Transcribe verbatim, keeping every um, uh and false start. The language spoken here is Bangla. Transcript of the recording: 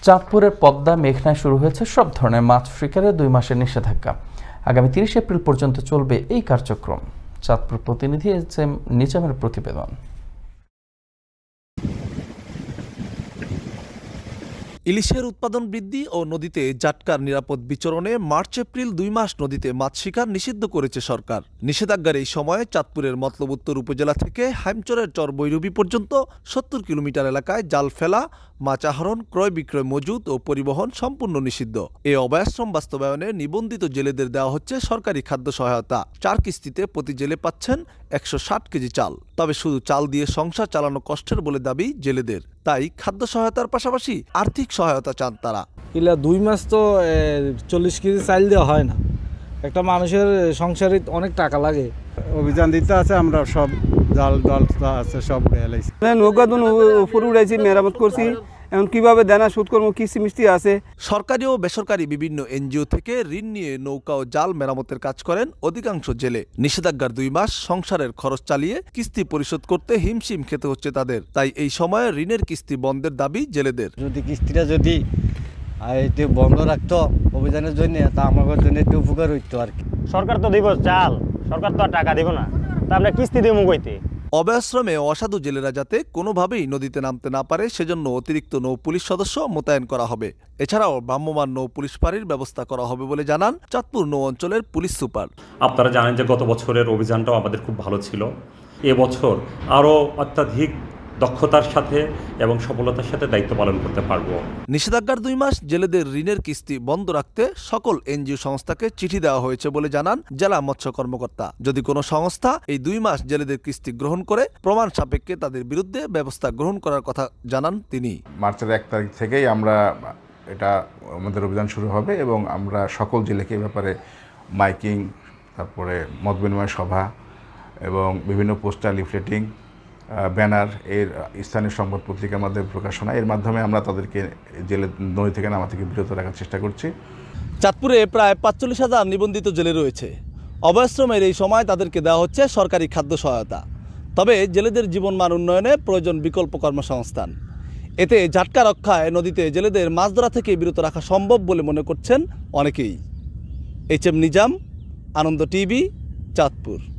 চাঁদপুরের পদ্মা মেঘনায় শুরু হয়েছে সব ধরনের মাছ শিকারে দুই মাসের নিষেধাজ্ঞা। আগামী তিরিশ এপ্রিল পর্যন্ত চলবে এই কার্যক্রম। চাঁদপুর প্রতিনিধি এস এম নিজামের প্রতিবেদন। ইলিশের উৎপাদন বৃদ্ধি ও নদীতে জাটকার নিরাপদ বিচরণে মার্চ এপ্রিল দুই মাস নদীতে মাছ শিকার নিষিদ্ধ করেছে সরকার। নিষেধাজ্ঞার এই সময়ে চাঁদপুরের মতলব উত্তর উপজেলা থেকে হাইমচরের চর বৈরবী পর্যন্ত সত্তর কিলোমিটার এলাকায় জাল ফেলা, মাছ আহরণ, ক্রয় বিক্রয়, মজুত ও পরিবহন সম্পূর্ণ নিষিদ্ধ। এই অভয়াশ্রম বাস্তবায়নে নিবন্ধিত জেলেদের দেওয়া হচ্ছে সরকারি খাদ্য সহায়তা। চার কিস্তিতে প্রতি জেলে পাচ্ছেন একশো ষাট কেজি চাল। তবে শুধু চাল দিয়ে সংসার চালানো কষ্টের বলে দাবি জেলেদের। তাই খাদ্য সহায়তার পাশাপাশি আর্থিক সহায়তা চান তারা। ইলা দুই মাস তো চল্লিশ কেজি চাল দেওয়া হয় না। একটা মানুষের সংসারে অনেক টাকা লাগে। অভিযান দিতে আছে, আমরা সব জাল ডাল আছে সব উড়ে এলাইছি। নৌকা দুন উপরে উড়াইছি, মেরামত করছি। এখন কিভাবে দেনা সুদ করবো, কিস্তি মিষ্টি আছে। সরকারি ও বেসরকারি বিভিন্ন এনজিও থেকে ঋণ নিয়ে নৌকা ও জাল মেরামতের কাজ করেন অধিকাংশ জেলে। নিষেধাজ্ঞার দুই মাস সংসারের খরচ চালিয়ে কিস্তি পরিশোধ করতে হিমশিম খেতে হচ্ছে তাদের। তাই এই সময়ে ঋণের কিস্তি বন্ধের দাবি জেলেদের। যদি কিস্তিটা যদি একটু বন্ধ রাখতো অভিযানের জন্য, তা আমাদের জন্য একটু উপকার হইতো আর কি। সরকার তো দিব চাল, সরকার তো আর টাকা দিব না, তা আমরা কিস্তি দিব কইতে। অভয়াশ্রমে অসাধু জেলেরা যাতে কোনোভাবেই নদীতে নামতে না পারে সেজন্য অতিরিক্ত নৌ পুলিশ সদস্য মোতায়েন করা হবে। এছাড়াও ভ্রাম্যমাণ নৌ পুলিশ ফাঁড়ির ব্যবস্থা করা হবে বলে জানান চাঁদপুর নৌ অঞ্চলের পুলিশ সুপার। আপনারা জানেন যে গত বছরের অভিযানটাও আমাদের খুব ভালো ছিল। এবছর আরও অত্যাধিক দক্ষতার সাথে এবং সফলতার সাথে দায়িত্ব পালন করতে পারবো। নিষেধাজ্ঞার দুই মাস জেলেদের ঋণের কিস্তি বন্ধ রাখতে সকল এনজিও সংস্থাকে চিঠি দেওয়া হয়েছে বলে জানান জেলা মৎস্য কর্মকর্তা। যদি কোনো সংস্থা এই দুই মাস জেলেদের কিস্তি গ্রহণ করে, প্রমাণ সাপেক্ষে তাদের বিরুদ্ধে ব্যবস্থা গ্রহণ করার কথা জানান তিনি। মার্চের এক তারিখ থেকেই আমরা এটা আমাদের অভিযান শুরু হবে এবং আমরা সকল জেলেকে এ ব্যাপারে মাইকিং, তারপরে মত বিনিময় সভা এবং বিভিন্ন পোস্টার, লিফলেটিং, ব্যানার, এর স্থানীয় সংবাদ পত্রিকার মাধ্যমে প্রকাশনা, এর মাধ্যমে আমরা তাদেরকে জেলে নদী থেকে নামা থেকে বিরত রাখার চেষ্টা করছি। চাঁদপুরে প্রায় পাঁচচল্লিশ হাজার নিবন্ধিত জেলে রয়েছে। অভয়াশ্রমের এই সময় তাদেরকে দেওয়া হচ্ছে সরকারি খাদ্য সহায়তা। তবে জেলেদের জীবনমান উন্নয়নে প্রয়োজন বিকল্প কর্মসংস্থান। এতে জাটকা রক্ষায় নদীতে জেলেদের মাছ ধরা থেকে বিরত রাখা সম্ভব বলে মনে করছেন অনেকেই। H M Nizam, Ananda TV, Chandpur.